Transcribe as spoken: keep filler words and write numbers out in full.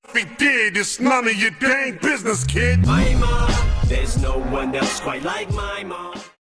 If he did, it's none of your dang business, kid. My mom, there's no one else quite like my mom.